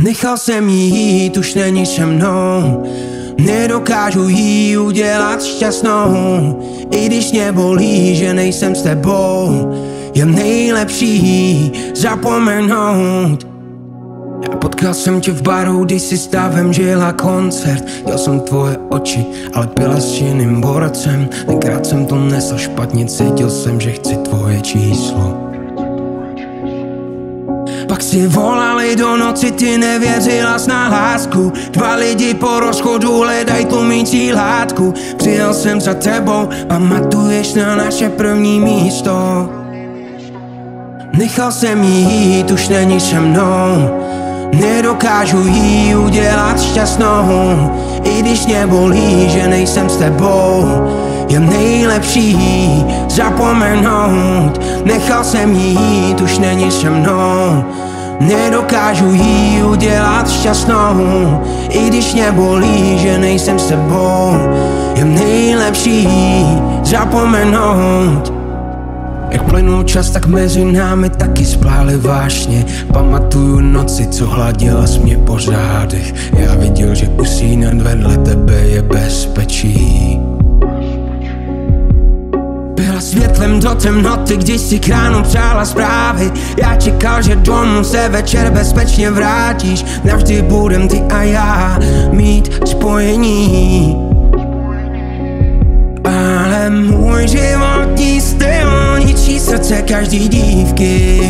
Nechal jsem jí jít, už není se mnou. Nedokážu jí udělat šťastnou. I když mě bolí, že nejsem s tebou, je nejlepší zapomenout. Já potkal jsem tě v baru, když si stavem žila koncert. Děl jsem tvoje oči, ale pila s jiným borcem. Tenkrát jsem to nesl špatně, cítil jsem, že chci tvoje číslo. Pak si volali do noci, ty nevěřila na lásku. Dva lidi po rozchodu hledaj tlumící látku. Přijel jsem za tebou, pamatuješ na naše první místo. Nechal jsem jí jít, už není se mnou. Nedokážu jí udělat šťastnou. I když mě bolí, že nejsem s tebou, je nejlepší zapomenout. Nechal jsem jí jít, už není se mnou. Nedokážu jí udělat šťastnou. I když mě bolí, že nejsem s tebou, je nejlepší zapomenout. Jak plynul čas, tak mezi námi taky splály vášně. Pamatuju noci, co hladila jsi mě po řádech. Já viděl, že usínat vedle tebe je bezpečí. Byla světlem do temnoty, když si k ránu přála zprávy. Já čekal, že domů se večer bezpečně vrátíš. Navždy budem ty a já mít spojení. Ale můj životní styl ničí srdce každý dívky.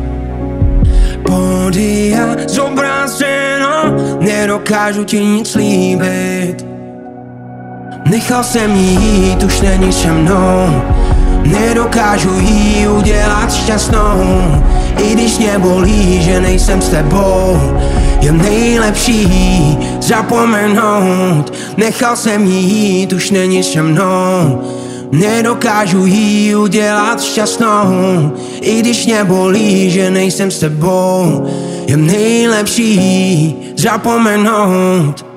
Podia zobrazeno, nedokážu ti nic slíbit. Nechal jsem jí jít, už není se mnou. Nedokážu jí udělat šťastnou. I když mě bolí, že nejsem s tebou, je nejlepší zapomenout. Nechal jsem jí jít, už není se mnou. Nedokážu jí udělat šťastnou. I když mě bolí, že nejsem s tebou, je nejlepší zapomenout.